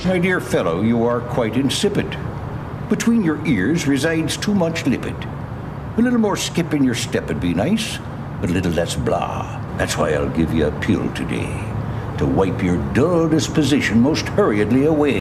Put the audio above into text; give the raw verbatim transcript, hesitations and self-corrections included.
My dear fellow, you are quite insipid. Between your ears resides too much lippid. A little more skip in your step would be nice, but a little less blah. That's why I'll give you a pill today, to wipe your dull disposition most hurriedly away.